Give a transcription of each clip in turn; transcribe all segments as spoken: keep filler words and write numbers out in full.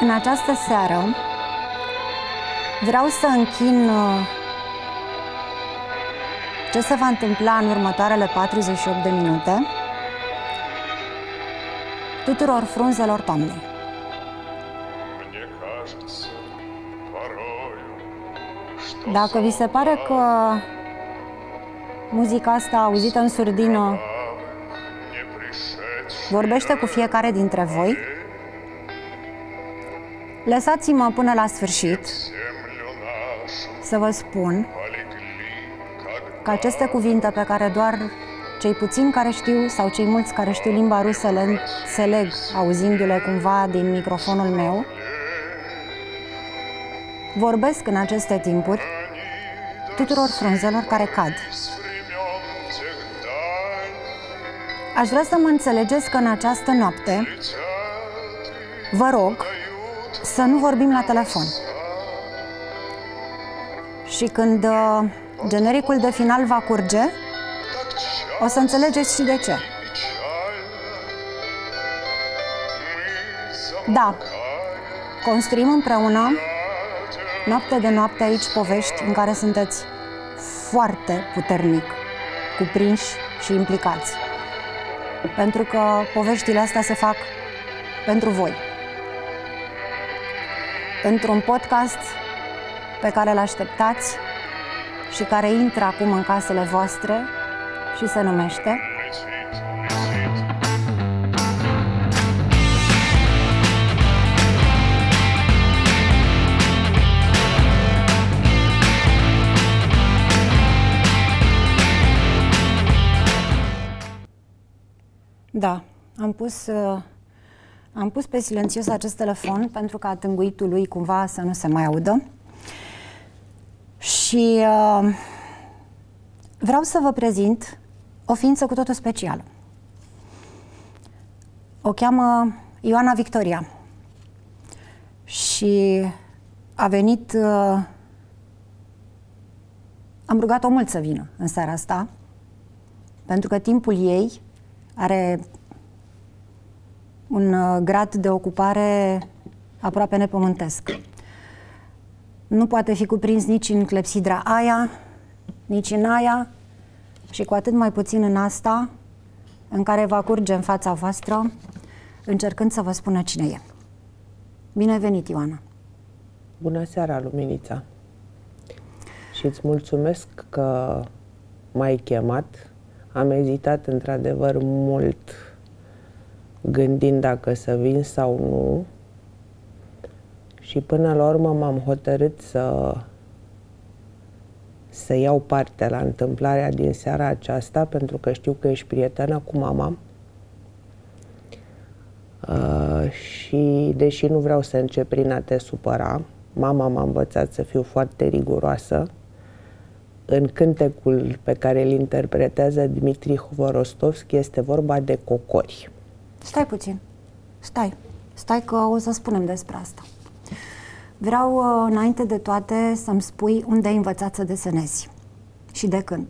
în această seară vreau să închin ce se va întâmpla în următoarele patruzeci și opt de minute tuturor frunzelor toamnei. Dacă vi se pare că muzica asta auzită în surdină vorbește cu fiecare dintre voi, lăsați-mă până la sfârșit să vă spun că aceste cuvinte pe care doar cei puțini care știu sau cei mulți care știu limba rusă le înțeleg auzindu-le cumva din microfonul meu, vorbesc în aceste timpuri tuturor frunzelor care cad. Aș vrea să mă înțelegeți că în această noapte vă rog să nu vorbim la telefon. Și când uh, genericul de final va curge, o să înțelegeți și de ce. Da, construim împreună, noapte de noapte aici, povești în care sunteți foarte puternic cuprinși și implicați. Pentru că poveștile astea se fac pentru voi. Într-un podcast pe care îl așteptați și care intră acum în casele voastre și se numește Da, am pus, uh, am pus pe silențios acest telefon pentru ca tânguitul lui cumva să nu se mai audă. Și uh, vreau să vă prezint o ființă cu totul specială. O cheamă Ioana Victoria și a venit, uh, am rugat-o mult să vină în seara asta, pentru că timpul ei are un uh, grad de ocupare aproape nepământesc. Nu poate fi cuprins nici în clepsidra aia, nici în aia și cu atât mai puțin în asta, în care va curge în fața voastră, încercând să vă spună cine e. Bine ai venit, Ioana! Bună seara, Luminița! Și îți mulțumesc că m-ai chemat. Am ezitat într-adevăr mult gândind dacă să vin sau nu. Și până la urmă m-am hotărât să, să iau parte la întâmplarea din seara aceasta, pentru că știu că ești prietenă cu mama. Uh, și deși nu vreau să încep prin a te supăra, mama m-a învățat să fiu foarte riguroasă. În cântecul pe care îl interpretează Dmitri Hvorostovski este vorba de cocori. Stai puțin. Stai. Stai că o să spunem despre asta. Vreau, înainte de toate, să-mi spui unde ai învățat să desenezi și de când.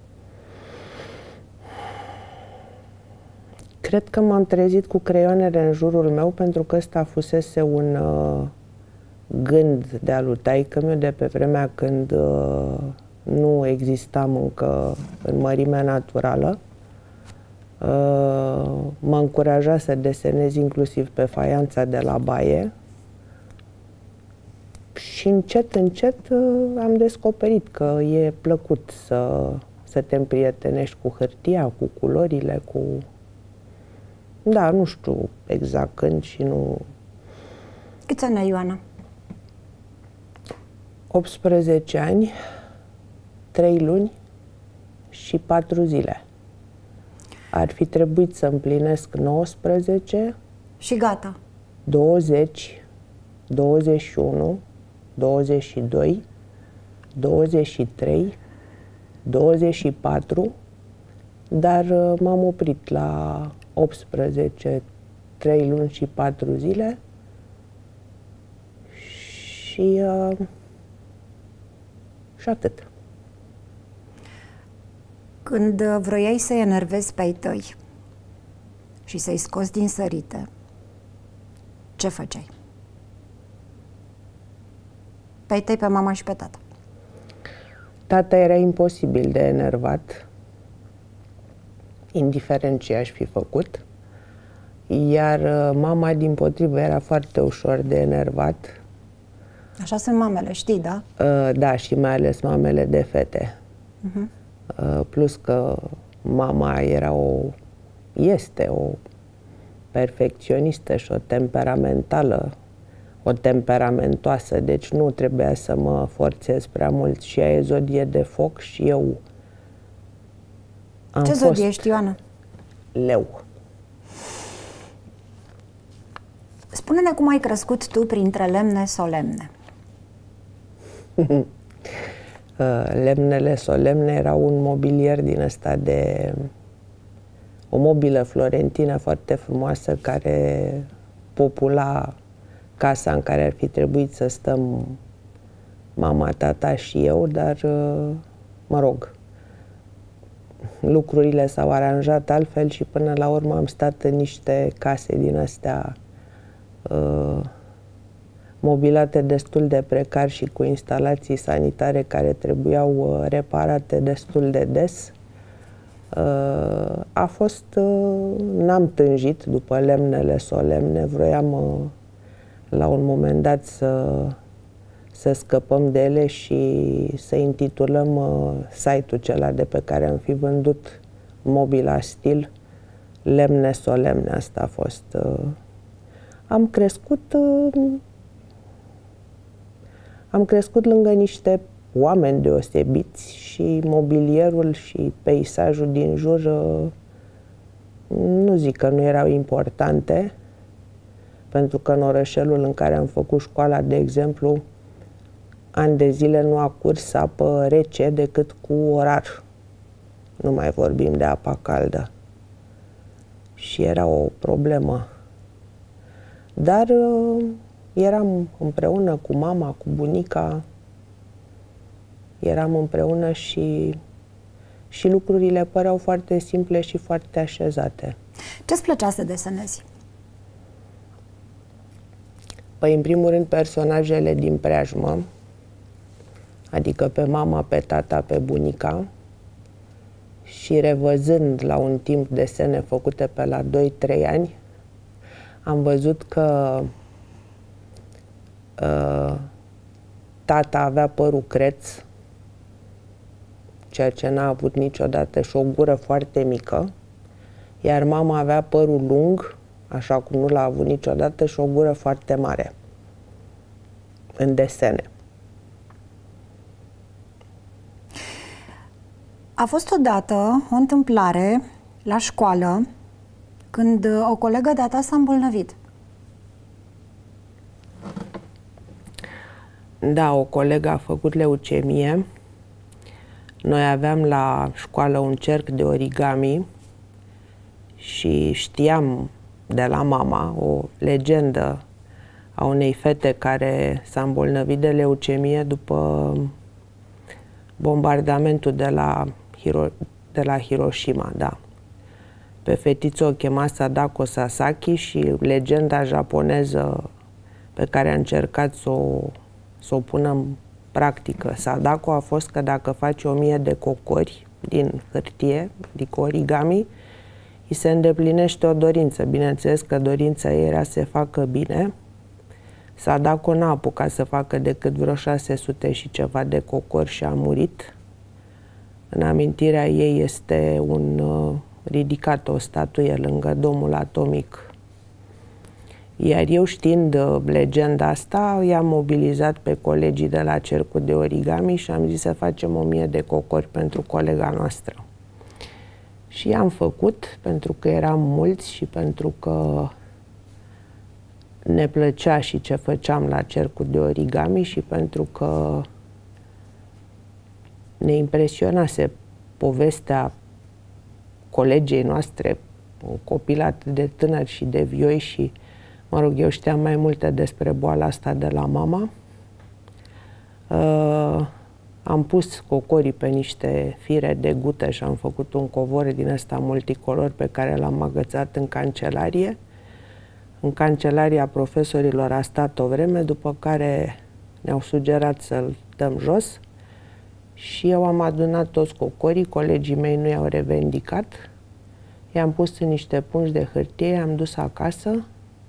Cred că m-am trezit cu creioanele în jurul meu, pentru că ăsta fusese un uh, gând de-a lui taică-miu de pe vremea când uh, nu existam încă în mărimea naturală. Uh, mă încuraja să desenez inclusiv pe faianța de la baie. Și încet, încet uh, am descoperit că e plăcut să, să te împrietenești cu hârtia, cu culorile, cu... Da, nu știu exact când și nu... Câți ani ai, Ioana? optsprezece ani, trei luni și patru zile. Ar fi trebuit să împlinesc nouăsprezece... Și gata. douăzeci, douăzeci și unu, douăzeci și doi, douăzeci și trei, douăzeci și patru, dar m-am oprit la optsprezece, trei luni și patru zile și, uh, și atât. Când vroiai să-i enervezi pe ai tăi și să-i scoți din sărite, ce făceai? pe ai tăi, pe mama și pe tata? Tata era imposibil de enervat, indiferent ce aș fi făcut, iar mama, dimpotrivă, era foarte ușor de enervat. Așa sunt mamele, știi, da? Da, și mai ales mamele de fete. Uh-huh. Plus că mama era o, este o perfecționistă și o temperamentală, o temperamentoasă, deci nu trebuia să mă forțez prea mult. Și ea e zodie de foc și eu am Ce fost zodie ești, Ioana? Leu. Spune-ne cum ai crescut tu printre lemne solemne. Lemnele solemne erau un mobilier din ăsta de... o mobilă florentină foarte frumoasă care popula casa în care ar fi trebuit să stăm mama, tata și eu, dar, mă rog, lucrurile s-au aranjat altfel și până la urmă am stat în niște case din astea uh, mobilate destul de precar și cu instalații sanitare care trebuiau uh, reparate destul de des. Uh, a fost, uh, n-am tânjit după lemnele solemne, vroiam uh, la un moment dat să, să scăpăm de ele și să intitulăm uh, site-ul acela de pe care am fi vândut mobila stil Lemne solemne. Asta a fost. Uh, am crescut uh, am crescut lângă niște oameni deosebiți și mobilierul și peisajul din jur uh, nu zic că nu erau importante, pentru că în orășelul în care am făcut școala, de exemplu, ani de zile nu a curs apă rece decât cu orar. Nu mai vorbim de apa caldă. Și era o problemă. Dar uh, eram împreună cu mama, cu bunica, eram împreună și, și lucrurile păreau foarte simple și foarte așezate. Ce-ți plăcea să desenezi? Păi, în primul rând, personajele din preajmă, adică pe mama, pe tata, pe bunica, și revăzând la un timp desene făcute pe la doi trei ani, am văzut că uh, tata avea părul creț, ceea ce n-a avut niciodată, și o gură foarte mică, iar mama avea părul lung, așa cum nu l-a avut niciodată, și o gură foarte mare în desene. A fost odată o întâmplare la școală când o colegă de-a ta s-a îmbolnăvit. Da, o colegă a făcut leucemie. Noi aveam la școală un cerc de origami și știam de la mama o legendă a unei fete care s-a îmbolnăvit de leucemie după bombardamentul de la, Hiro de la Hiroshima, da. Pe fetiță o chema Sadako Sasaki și legenda japoneză pe care a încercat să o, să o pună în practică Sadako a fost că dacă faci o mie de cocori din hârtie, adică origami, îi se îndeplinește o dorință. Bineînțeles că dorința ei era să se facă bine. Sadako n-a apucat să facă decât vreo șase sute și ceva de cocori și a murit. În amintirea ei este un, uh, ridicat o statuie lângă domul atomic. Iar eu, știind uh, legenda asta, i-am mobilizat pe colegii de la cercul de origami și am zis să facem o mie de cocori pentru colega noastră. Și i-am făcut pentru că eram mulți și pentru că ne plăcea și ce făceam la cercul de origami și pentru că ne impresionase povestea colegei noastre, un copil atât de tânăr și de vioi și, mă rog, eu știam mai multe despre boala asta de la mama. Uh, am pus cocorii pe niște fire de gută și am făcut un covor din ăsta multicolor pe care l-am agățat în cancelarie. În cancelaria profesorilor a stat o vreme, după care ne-au sugerat să-l dăm jos și eu am adunat toți cocorii, colegii mei nu i-au revendicat, i-am pus în niște pungi de hârtie, i-am dus acasă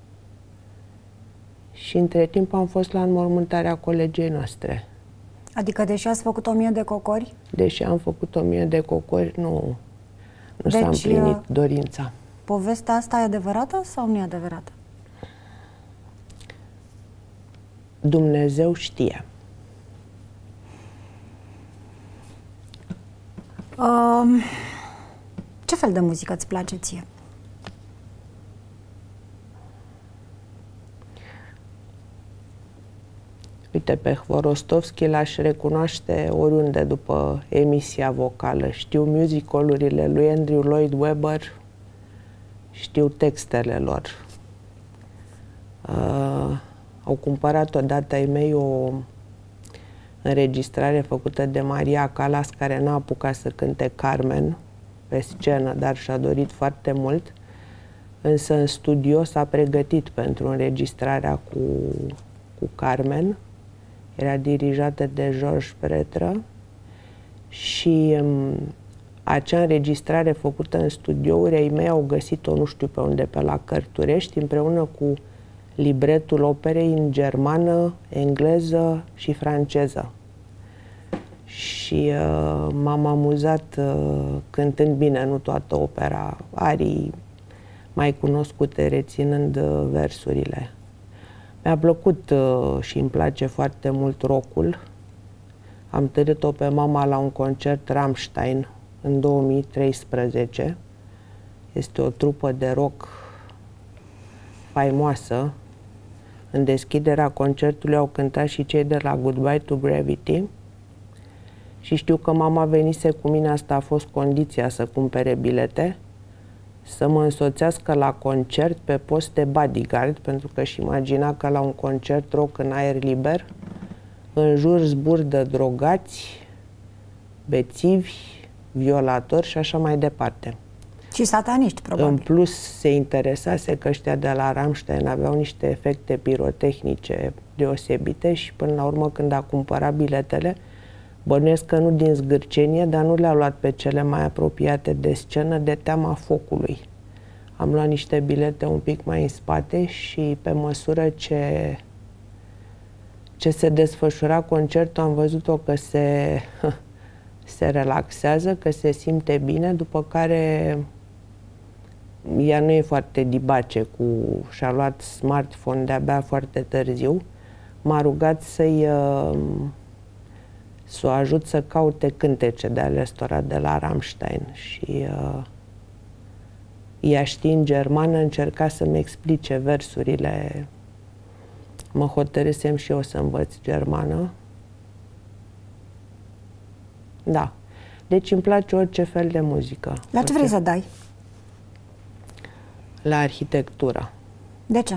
și între timp am fost la înmormântarea colegei noastre. Adică deși ați făcut o mie de cocori? Deși am făcut o mie de cocori, nu, nu s-a Deci, împlinit dorința. Povestea asta e adevărată sau nu e adevărată? Dumnezeu știe. Um, ce fel de muzică îți place ție? Uite, pe Hvorostovski l-aș recunoaște oriunde după emisia vocală. Știu musicolurile lui Andrew Lloyd Webber, știu textele lor. Uh, au cumpărat odată ai mei o înregistrare făcută de Maria Callas, care n-a apucat să cânte Carmen pe scenă, dar și-a dorit foarte mult. Însă în studio s-a pregătit pentru înregistrarea cu, cu Carmen. Era dirijată de George Pretră și um, acea înregistrare făcută în studiouri, ai mei au găsit-o nu știu pe unde, pe la Cărturești, împreună cu libretul operei în germană, engleză și franceză. Și uh, m-am amuzat uh, cântând, bine, nu toată opera, arii mai cunoscute, reținând uh, versurile. Mi-a plăcut uh, și îmi place foarte mult rock-ul. Am târât-o pe mama la un concert Rammstein în două mii treisprezece. Este o trupă de rock faimoasă. În deschiderea concertului au cântat și cei de la Goodbye to Gravity. Și știu că mama venise cu mine, asta a fost condiția să cumpere bilete, să mă însoțească la concert pe post de bodyguard, pentru că își imagina că la un concert rock în aer liber, în jur zburdă drogați, bețivi, violatori și așa mai departe. Și sataniști, probabil. În plus, se interesase că ăștia de la Rammstein aveau niște efecte pirotehnice deosebite și până la urmă, când a cumpărat biletele, bănuiesc că nu din zgârcenie, dar nu le-a luat pe cele mai apropiate de scenă de teama focului. Am luat niște bilete un pic mai în spate și pe măsură ce, ce se desfășura concertul, am văzut-o că se, se relaxează, că se simte bine, după care ea nu e foarte dibace cu... și-a luat smartphone de-abia foarte târziu. M-a rugat să-i... să o ajut să caute cântece de ale ăstora de la Rammstein și uh, ea știe în germană, încerca să-mi explice versurile. Mă hotărâsem și eu să învăț germană. Da. Deci îmi place orice fel de muzică. La ce vrei să dai? La arhitectură. De ce?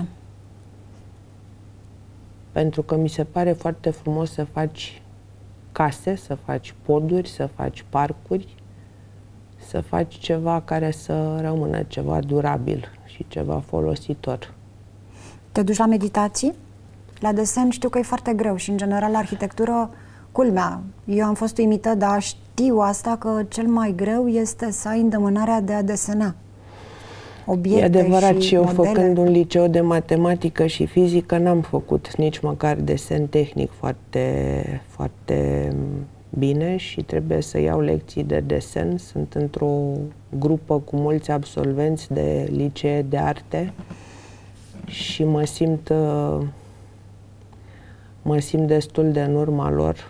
Pentru că mi se pare foarte frumos să faci case, să faci poduri, să faci parcuri, să faci ceva care să rămână, ceva durabil și ceva folositor. Te duci la meditații? La desen știu că e foarte greu și, în general, la arhitectură, culmea. Eu am fost uimită, dar știu asta, că cel mai greu este să ai îndemânarea de a desena obiecte. E adevărat, și și eu, modele. Făcând un liceu de matematică și fizică, n-am făcut nici măcar desen tehnic foarte, foarte bine și trebuie să iau lecții de desen. Sunt într-o grupă cu mulți absolvenți de licee de arte și mă simt, mă simt destul de în urma lor.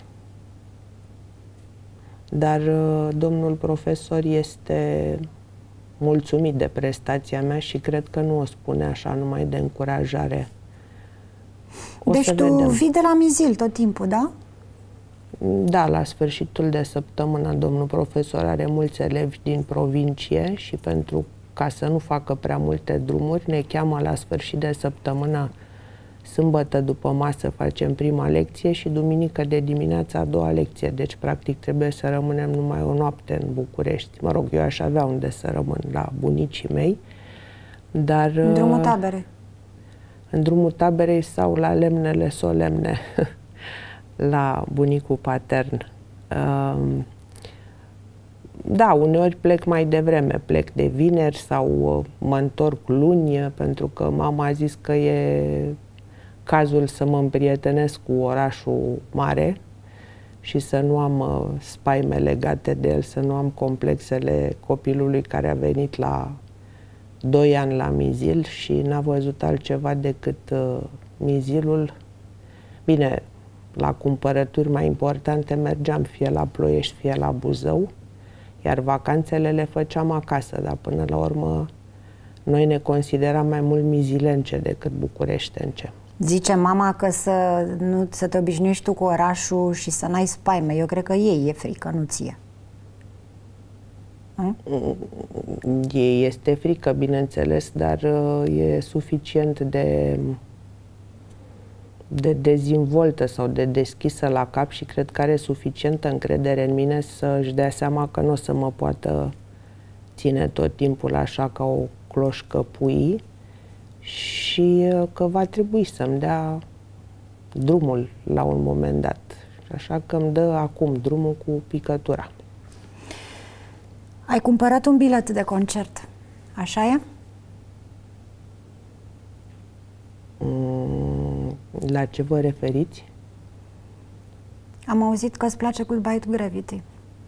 Dar domnul profesor este mulțumit de prestația mea și cred că nu o spune așa numai de încurajare. O deci să tu vedem. vii de la Mizil tot timpul, da? Da, la sfârșitul de săptămână domnul profesor are mulți elevi din provincie și pentru ca să nu facă prea multe drumuri, ne cheamă la sfârșit de săptămână. Sâmbătă după masă facem prima lecție și duminică de dimineață a doua lecție. Deci, practic, trebuie să rămânem numai o noapte în București. Mă rog, eu aș avea unde să rămân, la bunicii mei. Dar... În drumul taberei. În drumul taberei sau la lemnele solemne. la bunicul patern. Da, uneori plec mai devreme, plec de vineri sau mă întorc luni, pentru că mama a zis că e cazul să mă împrietenesc cu orașul mare și să nu am spaime legate de el, să nu am complexele copilului care a venit la doi ani la Mizil și n-a văzut altceva decât uh, Mizilul. Bine, la cumpărături mai importante mergeam fie la Ploiești, fie la Buzău, iar vacanțele le făceam acasă, dar până la urmă noi ne consideram mai mult mizilence decât bucureștence. Zice mama că să, nu, să te obișnuiești tu cu orașul și să n-ai spaime. Eu cred că ei e frică, nu ție. Ei este frică, bineînțeles, dar e suficient de, de dezvoltă sau de deschisă la cap și cred că are suficientă încredere în mine să-și dea seama că nu o să mă poată ține tot timpul așa ca o cloșcă pui și că va trebui să-mi dea drumul la un moment dat. Așa că îmi dă acum drumul cu picătura. Ai cumpărat un bilet de concert, așa e? Mm, la ce vă referiți? Am auzit că îți place Goodbye to Gravity.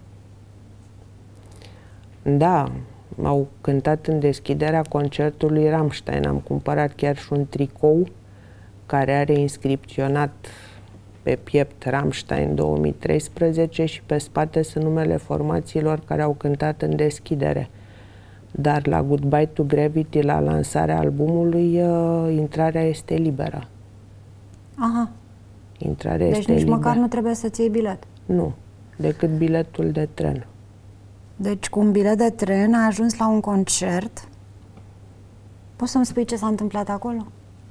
Da, au cântat în deschiderea concertului Rammstein. Am cumpărat chiar și un tricou care are inscripționat pe piept Rammstein două mii treisprezece și pe spate sunt numele formațiilor care au cântat în deschidere. Dar la Goodbye to Gravity, la lansarea albumului, uh, intrarea este liberă. Aha. Intrarea deci este nici liberă. măcar nu trebuie să-ți iei bilet. Nu, decât biletul de tren. Deci cu un bilet de tren ai ajuns la un concert. Poți să-mi spui ce s-a întâmplat acolo?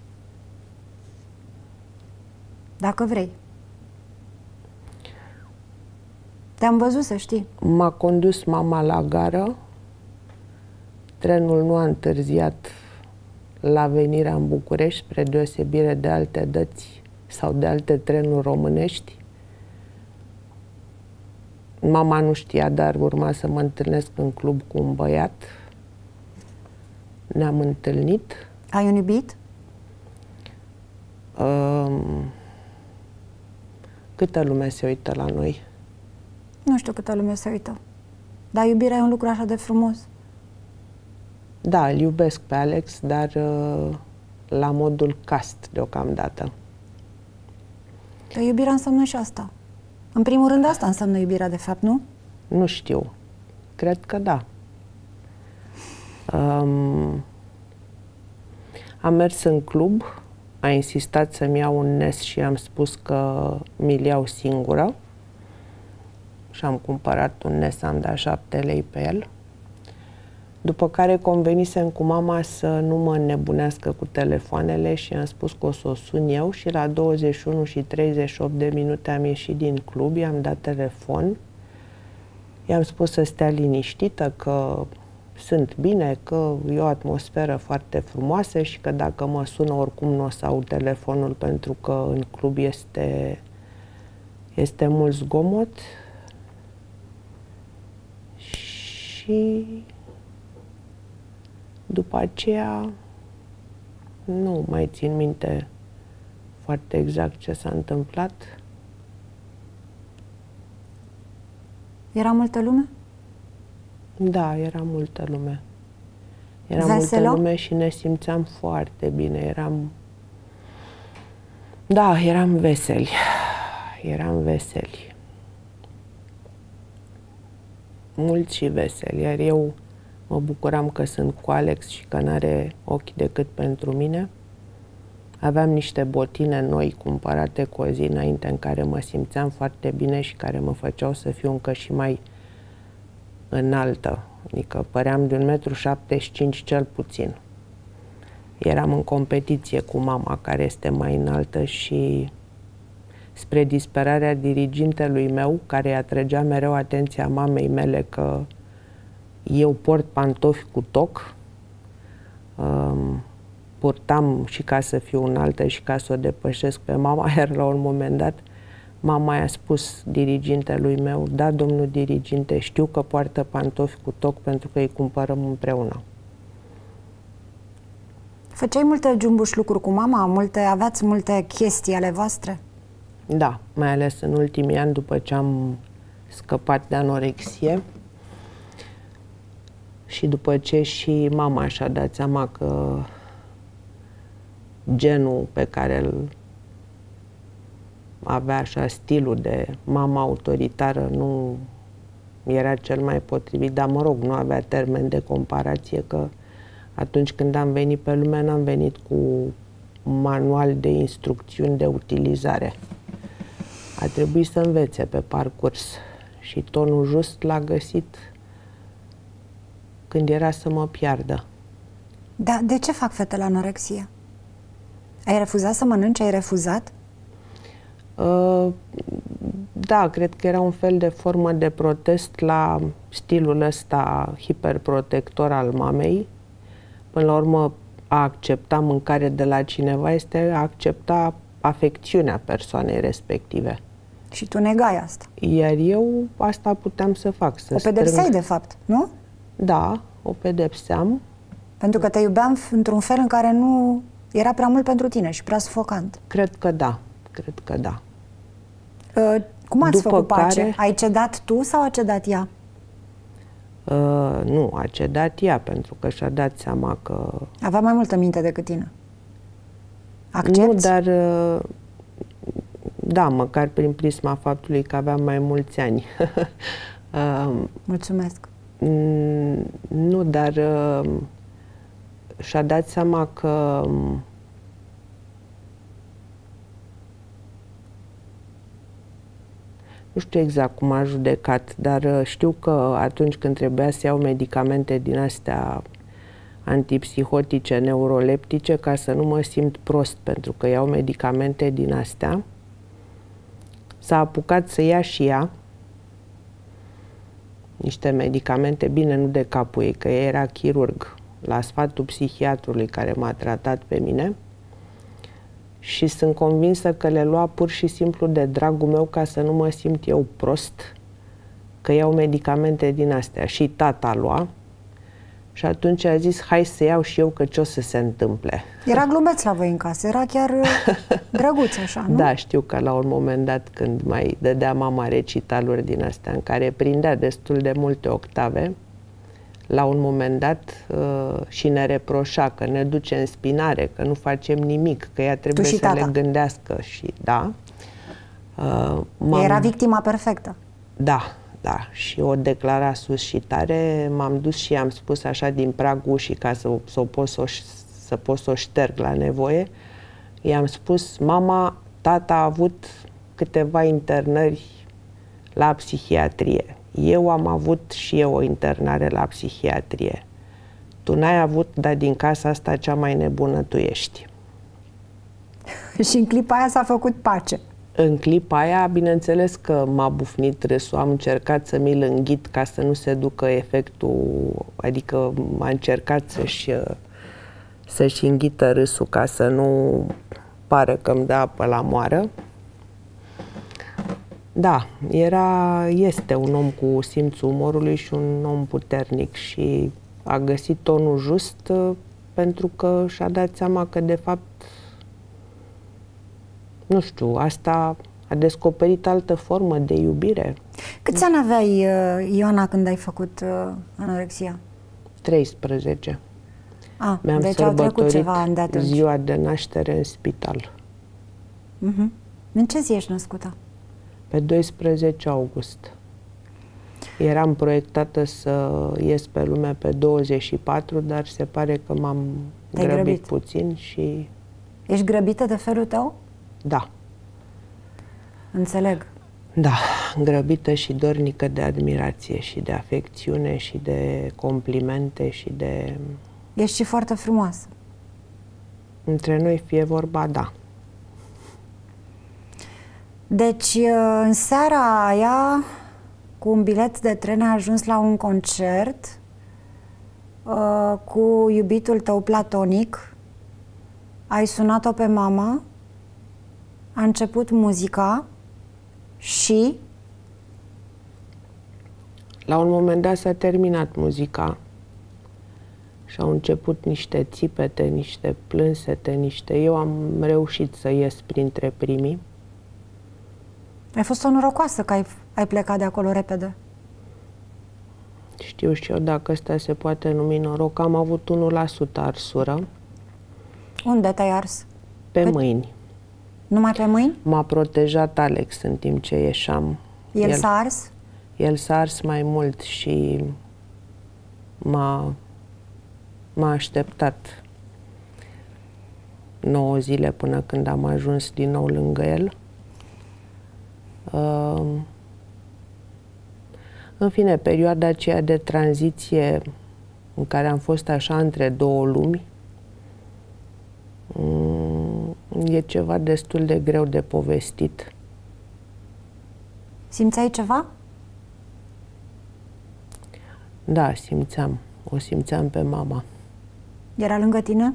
Dacă vrei. Te-am văzut, să știi. M-a condus mama la gară. Trenul nu a întârziat la venirea în București, spre deosebire de alte dăți sau de alte trenuri românești. Mama nu știa, dar urma să mă întâlnesc în club cu un băiat. Ne-am întâlnit. Ai un iubit? Um, câtă lume se uită la noi? Nu știu câtă lume se uită. Dar iubirea e un lucru așa de frumos. Da, îl iubesc pe Alex, dar uh, la modul cast deocamdată. Că iubirea înseamnă și asta. În primul rând asta înseamnă iubirea, de fapt, nu? Nu știu. Cred că da. Um, am mers în club, a insistat să-mi iau un Nes și am spus că mi-l iau singură. Și am cumpărat un Nes, am dat șapte lei pe el. După care convenisem cu mama să nu mă înnebunească cu telefoanele și am spus că o să o sun eu și la douăzeci și unu și treizeci și opt de minute am ieșit din club, i-am dat telefon, i-am spus să stea liniștită, că sunt bine, că e o atmosferă foarte frumoasă și că dacă mă sună oricum nu o să aud telefonul pentru că în club este, este mult zgomot. Și după aceea nu mai țin minte foarte exact ce s-a întâmplat. Era multă lume? Da, era multă lume. Era Veselă? multă lume și ne simțeam foarte bine. Eram... Da, eram veseli. Eram veseli. Mulți și veseli. Iar eu mă bucuram că sunt cu Alex și că n-are ochi decât pentru mine. Aveam niște botine noi cumpărate cu o zi înainte în care mă simțeam foarte bine și care mă făceau să fiu încă și mai înaltă. Adică păream de un metru șaptezeci și cinci cel puțin. Eram în competiție cu mama, care este mai înaltă și spre disperarea dirigintelui meu, care atrăgea mereu atenția mamei mele că eu port pantofi cu toc, um, purtam și ca să fiu înaltă și ca să o depășesc pe mama, iar la un moment dat Mama i-a spus dirigintelui meu, da, domnul diriginte, știu că poartă pantofi cu toc pentru că îi cumpărăm împreună. Făceai multe jumbuș lucruri cu mama? Multe, aveați multe chestii ale voastre? Da, mai ales în ultimii ani, după ce am scăpat de anorexie și după ce și mama și-a dat seama că genul pe care îl avea, așa, stilul de mamă autoritară, nu era cel mai potrivit, dar mă rog, nu avea termen de comparație, că atunci când am venit pe lume, n-am venit cu un manual de instrucțiuni de utilizare. A trebuit să învețe pe parcurs și tonul just l-a găsit când era să mă piardă. Da, de ce fac fetele anorexie? Ai refuzat să mănânci? Ai refuzat? Uh, da, cred că era un fel de formă de protest la stilul ăsta hiperprotector al mamei. Până la urmă, a accepta mâncare de la cineva este a accepta afecțiunea persoanei respective. Și tu negai asta. Iar eu asta puteam să fac. Să o pedepseai, strâng... de fapt, nu? Da, o pedepseam. Pentru că te iubeam într-un fel în care nu era prea mult pentru tine și prea sufocant. Cred că da, cred că da. Uh, cum ați După făcut pace? care... Ai cedat tu sau a cedat ea? Uh, nu, a cedat ea, pentru că și-a dat seama că... Avea mai multă minte decât tine. Accepți? Nu, dar... Uh, da, măcar prin prisma faptului că aveam mai mulți ani. uh, Mulțumesc. Nu, dar uh, și-a dat seama că nu știu exact cum a judecat, dar uh, știu că atunci când trebuia să iau medicamente din astea antipsihotice, neuroleptice, ca să nu mă simt prost pentru că iau medicamente din astea, s-a apucat să ia și ea niște medicamente, bine, nu de capul ei, că ea era chirurg, la sfatul psihiatrului care m-a tratat pe mine, și sunt convinsă că le lua pur și simplu de dragul meu, ca să nu mă simt eu prost, că iau medicamente din astea. Și tata lua. Și atunci a zis, hai să iau și eu, că ce o să se întâmple. Era glumeț la voi în casă, era chiar drăguț așa, nu? Da, știu că la un moment dat, când mai dădea mama recitaluri din astea, în care prindea destul de multe octave, la un moment dat uh, și ne reproșa că ne duce în spinare, că nu facem nimic, că ea trebuie să tata. le gândească și da. Uh, era victima perfectă. Da. Da, și o declara sus și tare, m-am dus și am spus așa din pragul ușii, ca să, să, pot să, o, să pot să o șterg la nevoie, i-am spus, mama, tata a avut câteva internări la psihiatrie. Eu am avut și eu o internare la psihiatrie. Tu n-ai avut, dar din casa asta cea mai nebună tu ești. Și în clipa aia s-a făcut pace. În clipa aia, bineînțeles că m-a bufnit râsul, am încercat să mi-l înghit ca să nu se ducă efectul, adică m-a încercat să-și să-și înghită râsul ca să nu pară că îmi dă apă la moară. Da, era, este un om cu simțul umorului și un om puternic și a găsit tonul just pentru că și-a dat seama că, de fapt, nu știu, asta a descoperit altă formă de iubire. Câți ani aveai, Ioana, când ai făcut uh, anorexia? treisprezece. Ah, Mi-am deci au trecut ceva ani de atunci. ziua de naștere în spital. Uh-huh. În ce zi ești născută? Pe doisprezece august. Eram proiectată să ies pe lume pe douăzeci și patru, dar se pare că m-am grăbit, grăbit puțin și... Ești grăbită de felul tău? Da. Înțeleg. Da, grăbită și dornică de admirație și de afecțiune și de complimente și de... Ești și foarte frumoasă. Între noi fie vorba, da. Deci, în seara aia, cu un bilet de tren, ai ajuns la un concert uh, cu iubitul tău platonic, ai sunat-o pe mama, a început muzica, Și? La un moment dat s-a terminat muzica și au început niște țipete, niște plânsete, niște... Eu am reușit să ies printre primii. Ai fost o norocoasă că ai, ai plecat de acolo repede. Știu și eu dacă ăsta se poate numi noroc. Am avut unu la sută arsură. Unde te-ai ars? Pe, pe mâini. Numai pe mâini? M-a protejat Alex în timp ce ieșeam. El, el s-a ars? El s-a ars mai mult și m-a, m-a așteptat nouă zile până când am ajuns din nou lângă el. Uh, în fine, perioada aceea de tranziție în care am fost așa între două lumi, um, e ceva destul de greu de povestit. Simțeai ceva? Da, simțeam. O simțeam pe mama. Era lângă tine?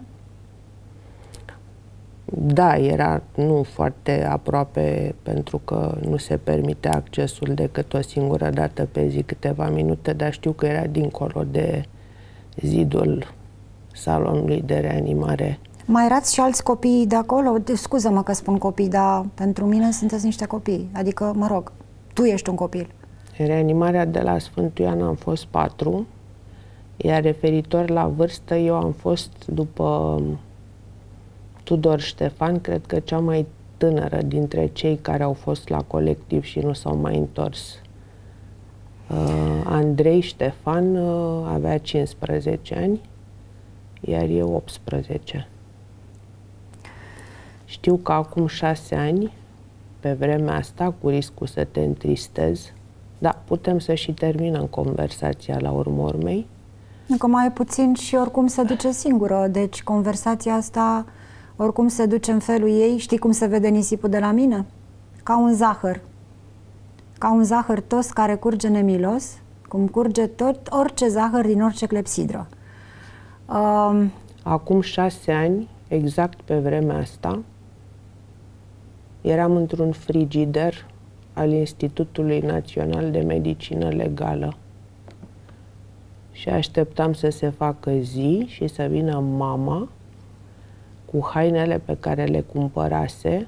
Da, era nu foarte aproape pentru că nu se permite accesul decât o singură dată pe zi, câteva minute, dar știu că era dincolo de zidul salonului de reanimare. Mai erați și alți copii de acolo? Scuză-mă că spun copii, dar pentru mine sunteți niște copii. Adică, mă rog, tu ești un copil. În reanimarea de la Sfântul Ioan am fost patru, iar referitor la vârstă, eu am fost după Tudor Ștefan, cred că cea mai tânără dintre cei care au fost la colectiv și nu s-au mai întors. Uh, Andrei Ștefan uh, avea cincisprezece ani, iar eu optsprezece. Știu că acum șase ani, pe vremea asta, cu riscul să te întristez, da, putem să și terminăm conversația la urmă urmei. Încă mai e puțin și oricum se duce singură, deci conversația asta oricum se duce în felul ei. Știi cum se vede nisipul de la mine? Ca un zahăr. Ca un zahăr tos care curge nemilos, cum curge tot orice zahăr din orice clepsidră. Um, Acum șase ani, exact pe vremea asta, eram într-un frigider al Institutului Național de Medicină Legală și așteptam să se facă zi și să vină mama cu hainele pe care le cumpărase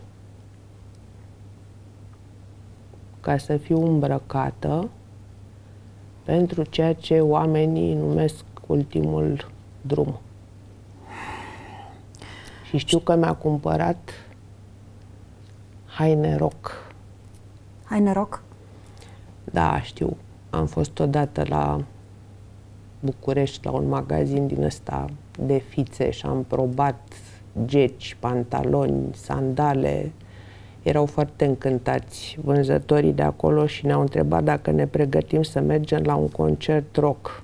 ca să fiu îmbrăcată pentru ceea ce oamenii numesc ultimul drum. Și știu că mi-a cumpărat haine rock. Haine rock? Da, știu. Am fost odată la București, la un magazin din ăsta de fițe și am probat geci, pantaloni, sandale. Erau foarte încântați vânzătorii de acolo și ne-au întrebat dacă ne pregătim să mergem la un concert rock.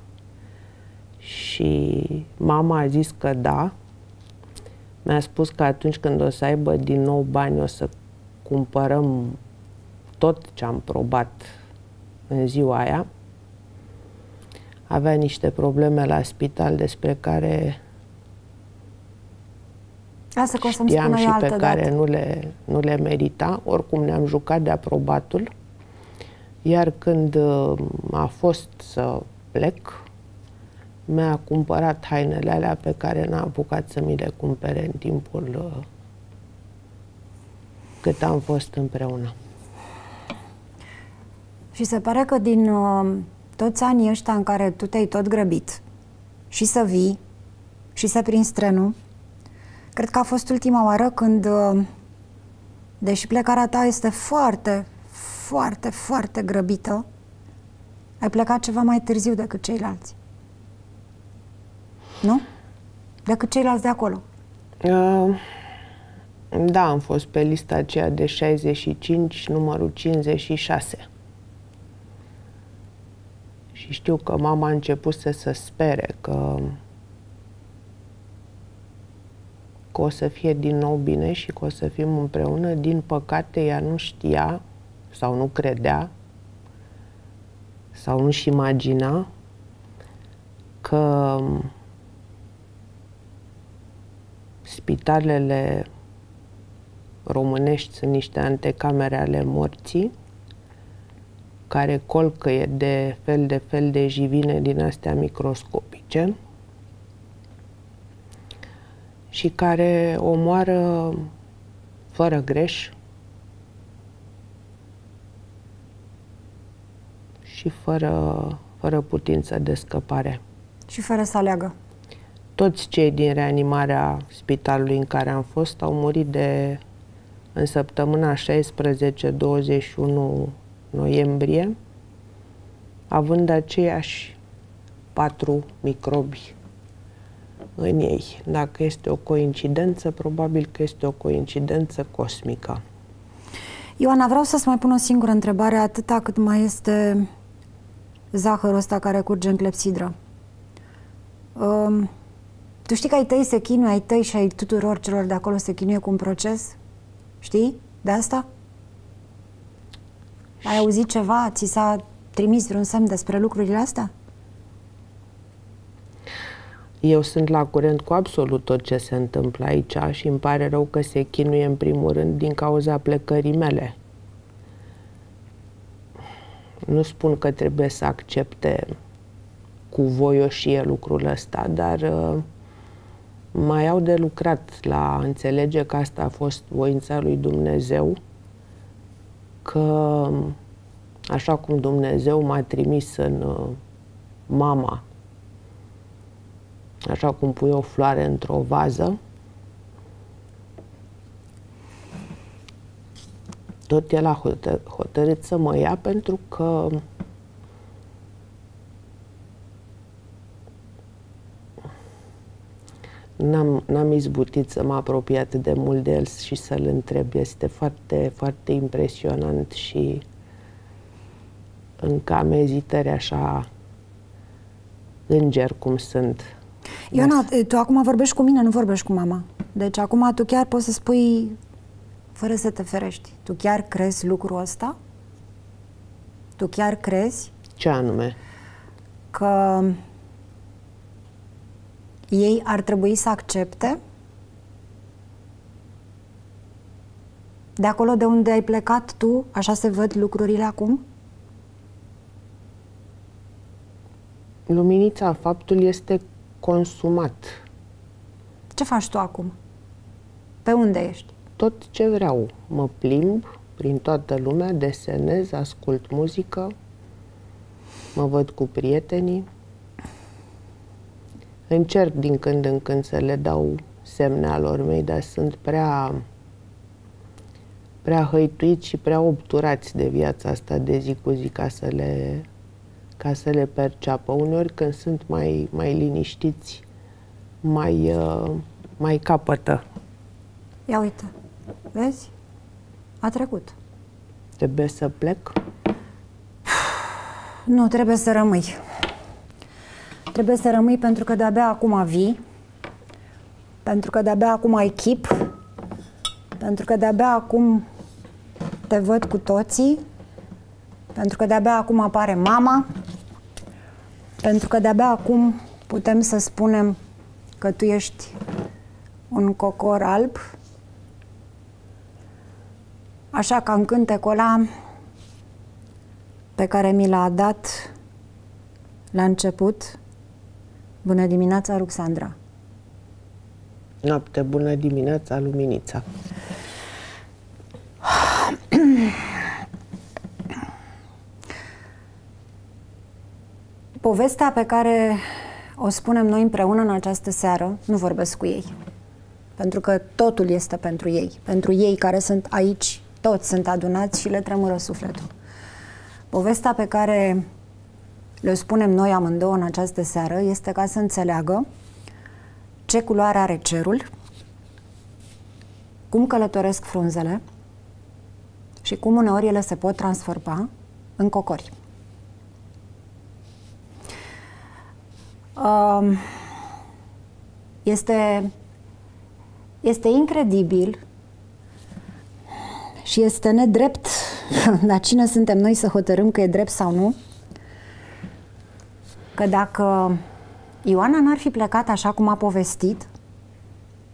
Și mama a zis că da. Mi-a spus că atunci când o să aibă din nou bani o să cumpărăm tot ce am probat în ziua aia. Avea niște probleme la spital despre care Asta că o să-mi știam spună și altă pe care dată. nu le, nu le merita. Oricum ne-am jucat de aprobatul. Iar când a fost să plec, mi-a cumpărat hainele alea pe care n-a apucat să mi le cumpere în timpul uh, cât am fost împreună. Și se pare că din uh, toți anii ăștia în care tu te-ai tot grăbit și să vii și să prinzi trenul, cred că a fost ultima oară când, uh, deși plecarea ta este foarte, foarte, foarte grăbită, ai plecat ceva mai târziu decât ceilalți. Nu? Decât ceilalți de acolo. Uh, da, am fost pe lista aceea de șaizeci și cinci, numărul cincizeci și șase. Și știu că mama a început să se spere că, că o să fie din nou bine și că o să fim împreună. Din păcate, ea nu știa sau nu credea sau nu-și imagina că spitalele românești sunt niște antecamere ale morții care colcăie de fel de fel de jivine din astea microscopice și care omoară fără greș și fără, fără putință de scăpare. Și fără să aleagă. Toți cei din reanimarea spitalului în care am fost au murit de, în săptămâna șaisprezece douăzeci și unu noiembrie, având aceiași patru microbi în ei. Dacă este o coincidență, probabil că este o coincidență cosmică. Ioana, vreau să-ți mai pun o singură întrebare, atâta cât mai este zahărul ăsta care curge în clepsidră. Um, tu știi că ai tăi se chinuie, ai tăi și ai tuturor celor de acolo se chinuie cu un proces? Știi de asta? Ai auzit ceva? Ți s-a trimis vreun semn despre lucrurile astea? Eu sunt la curent cu absolut tot ce se întâmplă aici și îmi pare rău că se chinuie în primul rând din cauza plecării mele. Nu spun că trebuie să accepte cu voioșie lucrul ăsta, dar uh, mai au de lucrat la a înțelege că asta a fost voința lui Dumnezeu, că așa cum Dumnezeu m-a trimis în uh, mama, așa cum pui o floare într-o vază, tot el a hotăr hotărât să mă ia pentru că n-am, n-am izbutit să mă apropie atât de mult de el și să-l întreb. Este foarte, foarte impresionant și încă am ezitări așa înger cum sunt. Ioana, tu acum vorbești cu mine, nu vorbești cu mama. Deci acum tu chiar poți să spui fără să te ferești. Tu chiar crezi lucrul ăsta? Tu chiar crezi? Ce anume? Că ei ar trebui să accepte de acolo de unde ai plecat tu, așa se văd lucrurile acum? Luminița, faptul este consumat. Ce faci tu acum? Pe unde ești? Tot ce vreau. Mă plimb prin toată lumea, desenez, ascult muzică, mă văd cu prietenii. Încerc din când în când să le dau semne alor mei, dar sunt prea, prea hăituiți și prea obturați de viața asta de zi cu zi ca să le, ca să le perceapă. Uneori când sunt mai, mai liniștiți, mai, uh, mai capătă. Ia uite, vezi? A trecut. Trebuie să plec? Nu, trebuie să rămâi. Trebuie să rămâi pentru că de-abia acum vii, pentru că de-abia acum ai chip, pentru că de-abia acum te văd cu toții, pentru că de-abia acum apare mama, pentru că de-abia acum putem să spunem că tu ești un cocor alb. Așa ca în cântecul ăla pe care mi l-a dat la început. Bună dimineața, Ruxandra! Noapte bună, dimineața, Luminița! Povestea pe care o spunem noi împreună în această seară, nu vorbesc cu ei, pentru că totul este pentru ei, pentru ei care sunt aici, toți sunt adunați și le tremură sufletul. Povestea pe care le spunem noi amândouă în această seară este ca să înțeleagă ce culoare are cerul, cum călătoresc frunzele și cum uneori ele se pot transforma în cocori. Este, este incredibil și este nedrept, dar cine suntem noi să hotărâm că e drept sau nu, că dacă Ioana n-ar fi plecat așa cum a povestit,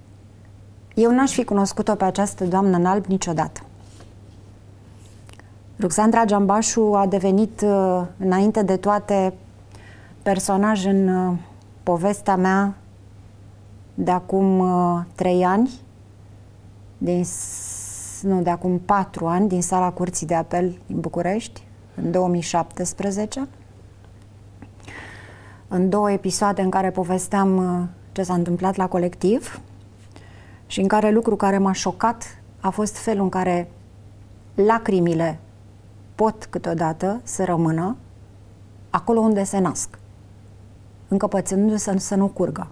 eu n-aș fi cunoscut-o pe această doamnă în alb niciodată. Ruxandra Giambașu a devenit, înainte de toate, personaj în povestea mea de acum trei ani, din, nu, de acum patru ani, din sala Curții de Apel din București, în două mii șaptesprezece, în două episoade în care povesteam ce s-a întâmplat la colectiv și în care lucru care m-a șocat a fost felul în care lacrimile pot câteodată să rămână acolo unde se nasc, încăpățându-se să nu curgă.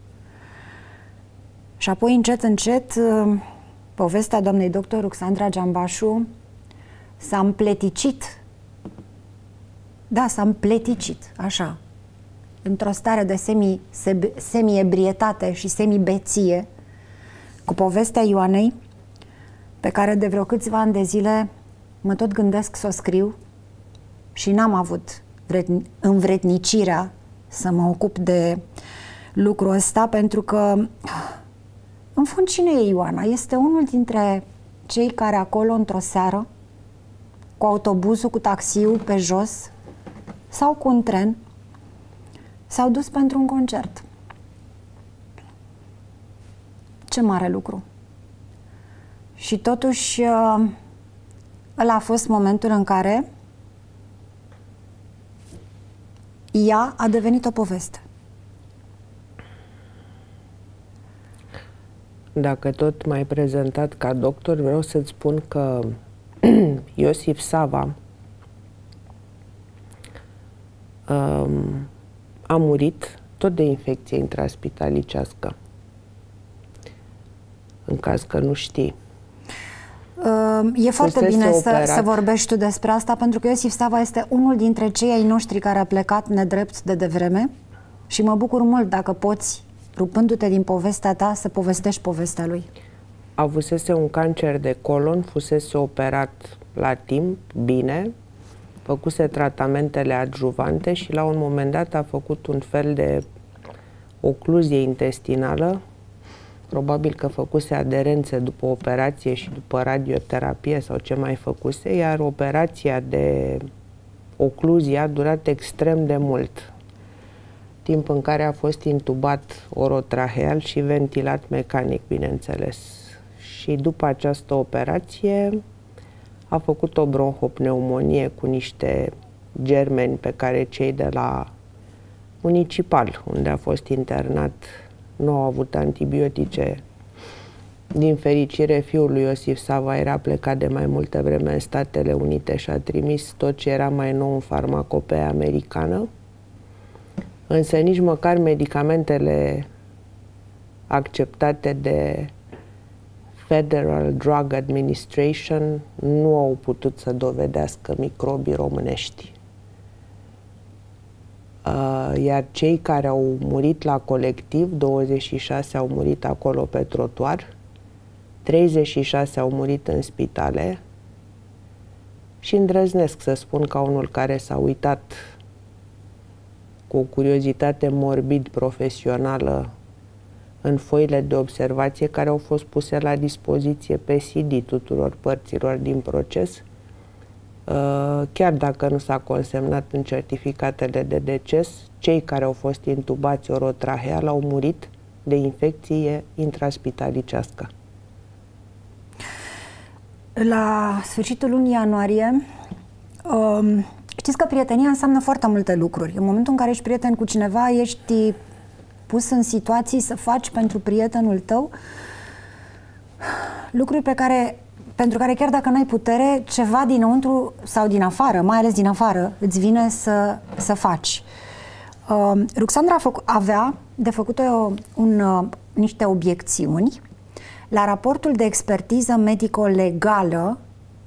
Și apoi, încet, încet, povestea doamnei doctor Ruxandra Giambașu s-a împleticit. Da, s-a împleticit, așa, într-o stare de semi, semi-ebrietate și semi-beție, cu povestea Ioanei, pe care de vreo câțiva ani de zile mă tot gândesc să o scriu și n-am avut învrednicirea să mă ocup de lucrul ăsta, pentru că, în fond, cine e Ioana? Este unul dintre cei care acolo, într-o seară, cu autobuzul, cu taxiul pe jos sau cu un tren, s-au dus pentru un concert. Ce mare lucru! Și totuși, ăla a fost momentul în care ea a devenit o poveste. Dacă tot m-ai prezentat ca doctor, vreau să-ți spun că Iosif Sava um, a murit tot de infecție intraspitalicească. În caz că nu știi. Uh, e foarte bine să, să vorbești tu despre asta, pentru că Iosif Sava este unul dintre cei ai noștri care a plecat nedrept de devreme și mă bucur mult dacă poți, rupându-te din povestea ta, să povestești povestea lui. Avusese un cancer de colon, fusese operat la timp, bine, făcuse tratamentele adjuvante și la un moment dat a făcut un fel de ocluzie intestinală. Probabil că făcuse aderențe după operație și după radioterapie sau ce mai făcuse, iar operația de ocluzie a durat extrem de mult, timp în care a fost intubat orotraheal și ventilat mecanic, bineînțeles. Și după această operație a făcut o bronhopneumonie cu niște germeni pe care cei de la Municipal, unde a fost internat, nu au avut antibiotice. Din fericire, fiul lui Iosif Sava era plecat de mai multă vreme în Statele Unite și a trimis tot ce era mai nou în farmacopea americană. Însă nici măcar medicamentele acceptate de Federal Drug Administration nu au putut să dovedească microbii românești. Iar cei care au murit la colectiv, douăzeci și șase au murit acolo pe trotuar, treizeci și șase au murit în spitale și îndrăznesc să spun, ca unul care s-a uitat cu o curiozitate morbid profesională în foile de observație care au fost puse la dispoziție pe C D tuturor părților din proces, chiar dacă nu s-a consemnat în certificatele de deces, cei care au fost intubați orotraheal au murit de infecție intraspitalicească. La sfârșitul lunii ianuarie, um, știți că prietenia înseamnă foarte multe lucruri. În momentul în care ești prieten cu cineva, ești pus în situații să faci pentru prietenul tău lucruri pe care, pentru care chiar dacă n-ai putere, ceva dinăuntru sau din afară, mai ales din afară, îți vine să, să faci. Uh, Ruxandra avea de făcut o, un, uh, niște obiecțiuni la raportul de expertiză medico-legală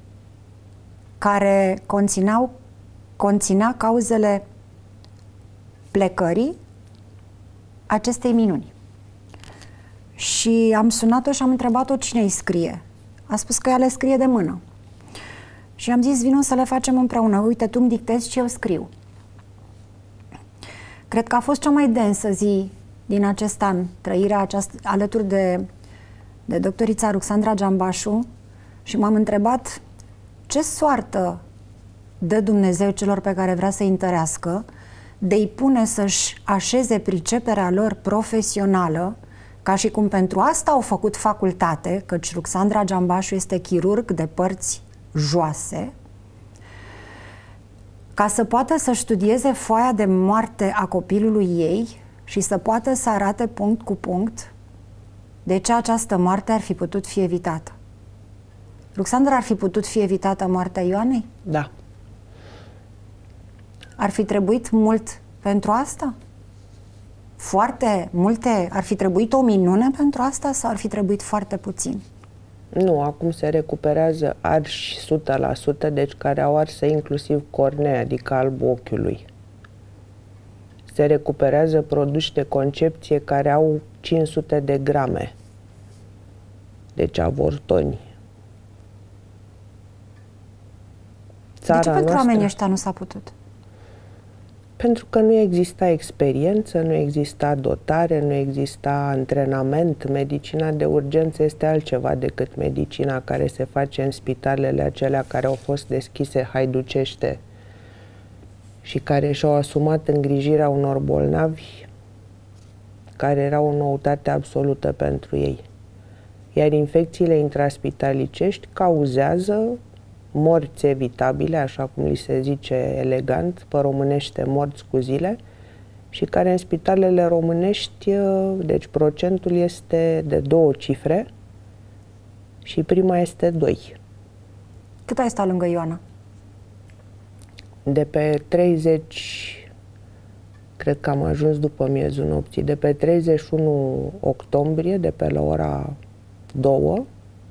care conțineau, conținea cauzele plecării acestei minuni. Și am sunat-o și am întrebat-o cine îi scrie. A spus că ea le scrie de mână. Și am zis, vino să le facem împreună. Uite, tu îmi dictezi și eu scriu. Cred că a fost cea mai densă zi din acest an, trăirea aceasta alături de, de doctorița Ruxandra Giambașu, și m-am întrebat ce soartă dă Dumnezeu celor pe care vrea să-i întărească, de îi pune să-și așeze priceperea lor profesională, ca și cum pentru asta au făcut facultate, căci Ruxandra Giambașu este chirurg de părți joase, ca să poată să studieze foaia de moarte a copilului ei și să poată să arate punct cu punct de ce această moarte ar fi putut fi evitată. Ruxandra, ar fi putut fi evitată moartea Ioanei? Da. Ar fi trebuit mult pentru asta? Foarte multe? Ar fi trebuit o minune pentru asta sau ar fi trebuit foarte puțin? Nu, acum se recuperează arși o sută la sută, deci care au arsă inclusiv cornea, adică albul ochiului. Se recuperează produși de concepție care au cinci sute de grame, deci avortoni. Țara de ce pentru oamenii ăștia nu s-a putut? Pentru că nu exista experiență, nu exista dotare, nu exista antrenament. Medicina de urgență este altceva decât medicina care se face în spitalele acelea care au fost deschise haiducește și care și-au asumat îngrijirea unor bolnavi care erau o noutate absolută pentru ei. Iar infecțiile intraspitalicești cauzează morți evitabile, așa cum li se zice elegant, pe românește morți cu zile, și care în spitalele românești, deci procentul este de două cifre și prima este doi. Cât ai stat lângă Ioana? De pe treizeci, cred că am ajuns după miezul nopții, de pe treizeci și unu octombrie, de pe la ora două,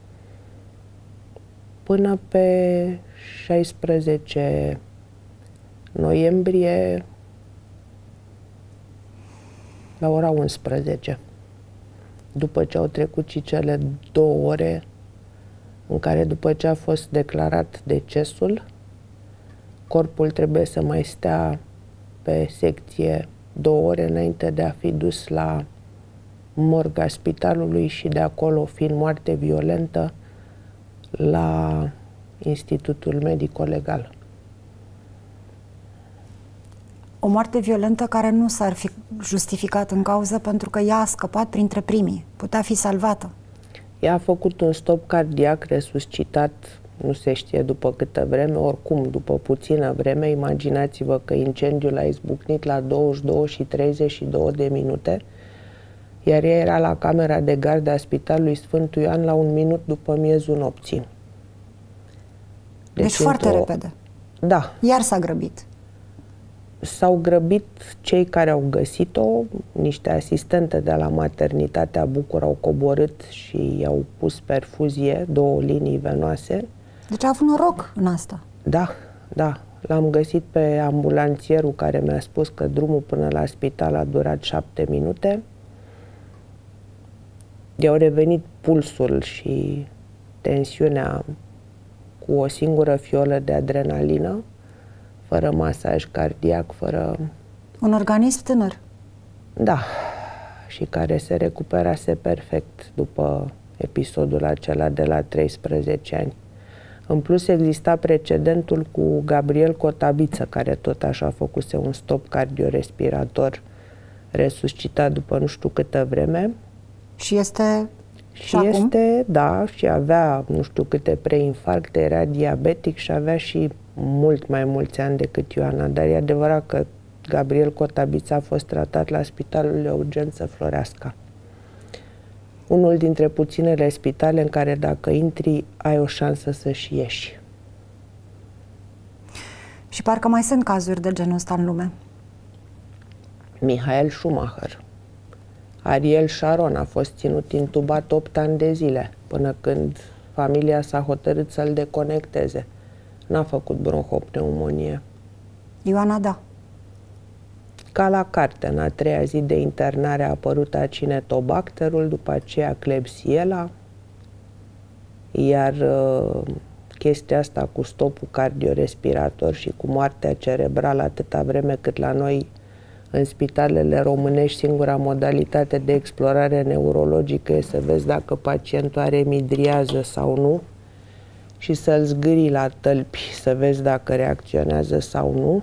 până pe șaisprezece noiembrie la ora unsprezece. După ce au trecut și cele două ore în care, după ce a fost declarat decesul, corpul trebuie să mai stea pe secție două ore înainte de a fi dus la morga spitalului și de acolo, fiind moarte violentă, la Institutul Medico-Legal. O moarte violentă care nu s-ar fi justificat în cauză pentru că ea a scăpat printre primii. Putea fi salvată. Ea a făcut un stop cardiac resuscitat, nu se știe după câtă vreme, oricum după puțină vreme. Imaginați-vă că incendiul a izbucnit la douăzeci și două și treizeci și două de minute, iar ea era la camera de gardă a Spitalului Sfântul Ioan la un minut după miezul nopții. Deci, deci foarte repede. Da. Iar s-a grăbit. S-au grăbit cei care au găsit-o, niște asistente de la maternitatea Bucur au coborât și i-au pus perfuzie, două linii venoase. Deci a avut noroc în asta. Da, da. L-am găsit pe ambulanțierul care mi-a spus că drumul până la spital a durat șapte minute. I-au revenit pulsul și tensiunea cu o singură fiolă de adrenalină, fără masaj cardiac, fără... Un organism tânăr. Da, și care se recuperase perfect după episodul acela de la treisprezece ani. În plus, exista precedentul cu Gabriel Cotabiță, care tot așa făcuse un stop cardiorespirator resuscitat după nu știu câtă vreme. Și este... Și, și este, da, și avea nu știu câte preinfarcte, era diabetic și avea și mult mai mulți ani decât Ioana, dar e adevărat că Gabriel Cotabiță a fost tratat la Spitalul de Urgență Floreasca. Unul dintre puținele spitale în care dacă intri, ai o șansă să și ieși. Și parcă mai sunt cazuri de genul ăsta în lume. Michael Schumacher. Ariel Sharon a fost ținut intubat opt ani de zile, până când familia s-a hotărât să-l deconecteze. N-a făcut bronhopneumonie. Ioana, da. Ca la carte, în a treia zi de internare a apărut acinetobacterul, după aceea Klebsiella, iar uh, chestia asta cu stopul cardiorespirator și cu moartea cerebrală, atâta vreme cât la noi în spitalele românești singura modalitate de explorare neurologică e să vezi dacă pacientul are midriază sau nu, și să-l zgârii la tălpi să vezi dacă reacționează sau nu,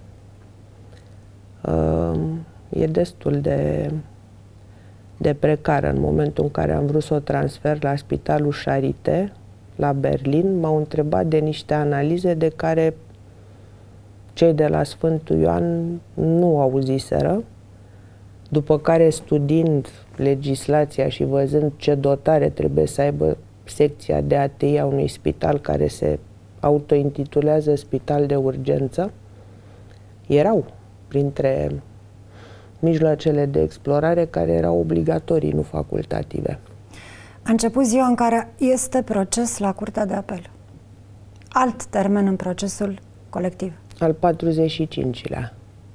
e destul de, de precară. În momentul în care am vrut să o transfer la Spitalul Charité, la Berlin, m-au întrebat de niște analize de care cei de la Sfântul Ioan nu auziseră, după care, studiind legislația și văzând ce dotare trebuie să aibă secția de A T I a unui spital care se autointitulează Spital de Urgență, erau printre mijloacele de explorare care erau obligatorii, nu facultative. A început ziua în care este proces la Curtea de Apel. Alt termen în procesul colectiv. Al patruzeci și cincilea.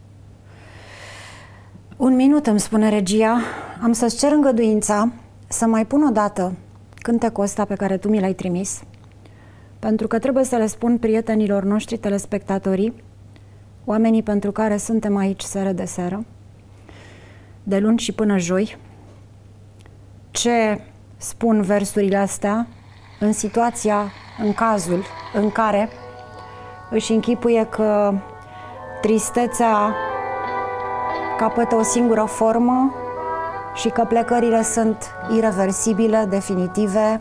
Un minut, îmi spune regia. Am să-ți cer îngăduința să mai pun o dată cântecul ăsta pe care tu mi l-ai trimis, pentru că trebuie să le spun prietenilor noștri, telespectatorii, oamenii pentru care suntem aici seară de seară, de luni și până joi, ce spun versurile astea în situația, în cazul în care își închipuie că tristețea capătă o singură formă și că plecările sunt ireversibile, definitive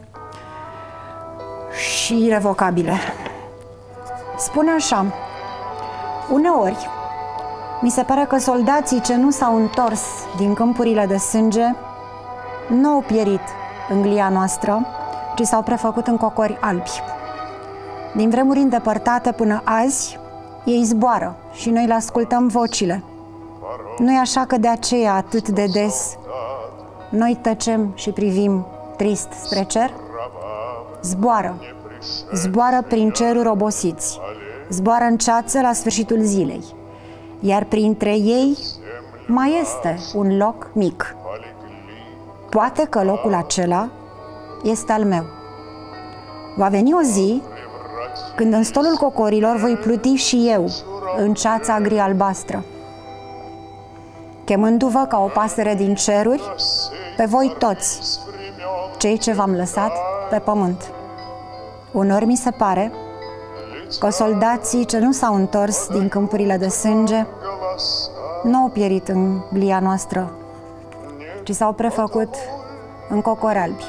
și irevocabile. Spune așa: uneori mi se pare că soldații ce nu s-au întors din câmpurile de sânge nu au pierit în glia noastră, ci s-au prefăcut în cocori albi. Din vremuri îndepărtate până azi, ei zboară și noi le ascultăm vocile. Nu-i așa că de aceea atât de des noi tăcem și privim trist spre cer? Zboară, zboară prin ceruri obosiți, zboară în ceață la sfârșitul zilei, iar printre ei mai este un loc mic. Poate că locul acela este al meu. Va veni o zi când în stolul cocorilor voi pluti și eu în ceața gri-albastră, chemându-vă ca o pasăre din ceruri pe voi toți, cei ce v-am lăsat pe pământ. Uneori mi se pare că soldații ce nu s-au întors din câmpurile de sânge nu au pierit în glia noastră, ci s-au prefăcut în cocori albi.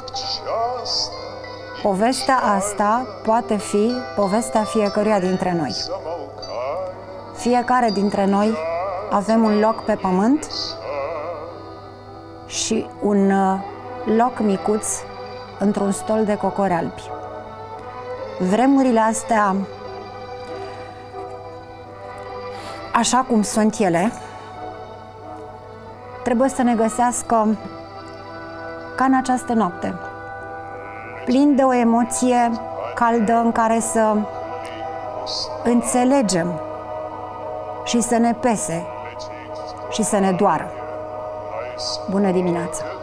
Povestea asta poate fi povestea fiecăruia dintre noi. Fiecare dintre noi avem un loc pe pământ și un loc micuț într-un stol de cocori albi. Vremurile astea, așa cum sunt ele, trebuie să ne găsească ca în această noapte, plin de o emoție caldă în care să înțelegem și să ne pese și să ne doară. Bună dimineața!